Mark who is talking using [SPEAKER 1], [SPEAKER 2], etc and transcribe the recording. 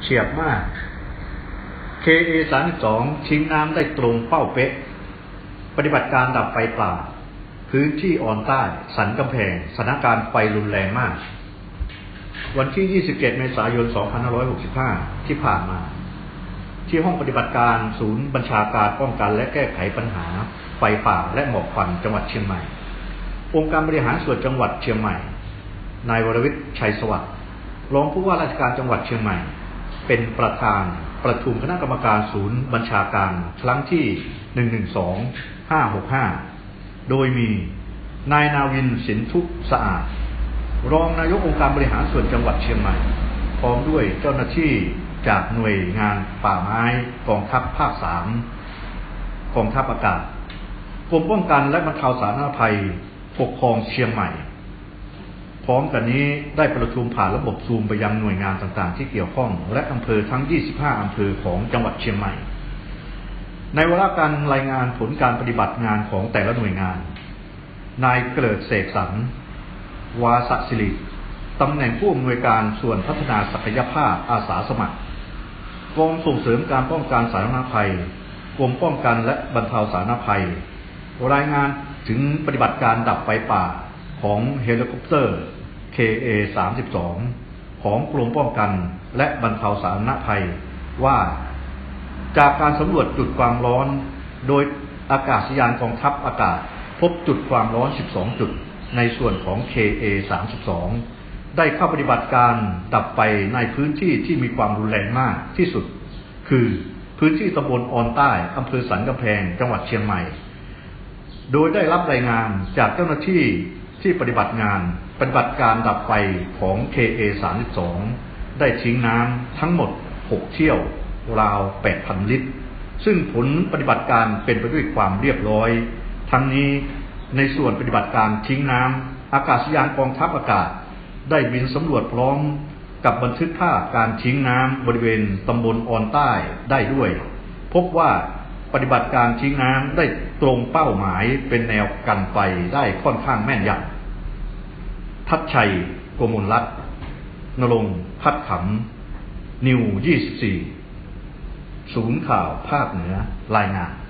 [SPEAKER 1] ฉียบมาก KA-32 ชิงน้ำได้ตรงเป้าเป๊ะปฏิบัติการดับไฟป่าพื้นที่ออนใต้สันกำแพงสถานการณ์ไฟรุนแรงมากวันที่ 27 เมษายน 2565 ที่ผ่านมาที่ห้องปฏิบัติการศูนย์บัญชาการป้องกันและแก้ไขปัญหาไฟป่าและหมอกควันจังหวัดเชียงใหม่องค์การบริหารส่วนจังหวัดเชียงใหม่นายวรวิทย์ชัยสวัสดิ์รองผู้ว่าราชการจังหวัดเชียงใหม่เป็นประธานประชุมคณะกรรมการศูนย์บัญชาการครั้งที่ 112-565 โดยมีนายนาวินสินทุสะอาดรองนายกองค์การบริหารส่วนจังหวัดเชียงใหม่พร้อมด้วยเจ้าหน้าที่จากหน่วยงานป่าไม้กองทัพภาค 3 กองทัพอากาศกรมป้องกันและบรรเทาสาธารณภัยปกครองเชียงใหม่พร้อมกันนี้ได้ประชุมผ่านระบบซูมไปยังหน่วยงานต่างๆที่เกี่ยวข้องและอำเภอทั้ง 25 อำเภอของจังหวัดเชียงใหม่ในวาระการรายงานผลการปฏิบัติงานของแต่ละหน่วยงานนายเกริกเสกสรรวาสศิริตำแหน่งผู้อำนวยการส่วนพัฒนาศักยภาพอาสาสมัครกองส่งเสริมการป้องกันสาธารณภัยกรมป้องกันและบรรเทาสาธารณภัยรายงานถึงปฏิบัติการดับไฟป่าของเฮลิคอปเตอร์ KA-32 ของกรมป้องกันและบรรเทาสาธารณภัยว่าจากการสำรวจจุดความร้อนโดยอากาศยานกองทัพอากาศพบจุดความร้อน 12 จุดในส่วนของ KA-32 ได้เข้าปฏิบัติการดับไฟในพื้นที่ที่มีความรุนแรงมากที่สุดคือพื้นที่ตำบลออนใต้อำเภอสันกำแพงจังหวัดเชียงใหม่โดยได้รับรายงานจากเจ้าหน้าที่ที่ปฏิบัติการดับไฟของ KA-32 ได้ทิ้งน้ำทั้งหมด 6 เที่ยวราว 8,000 ลิตรซึ่งผลปฏิบัติการเป็นไปด้วยความเรียบร้อยทั้งนี้ในส่วนปฏิบัติการทิ้งน้ำอากาศยานกองทัพอากาศได้บินสำรวจพร้อมกับบันทึกภาพการทิ้งน้ำบริเวณตำบลออนใต้ได้ด้วยพบว่าปฏิบัติการทิ้งน้ำได้ตรงเป้าหมายเป็นแนวกันไฟได้ค่อนข้างแม่นยำทัชชัยโกมลรัตน์นรงค์พัดขำนิว 24 ศูนย์ข่าวภาคเหนือรายงาน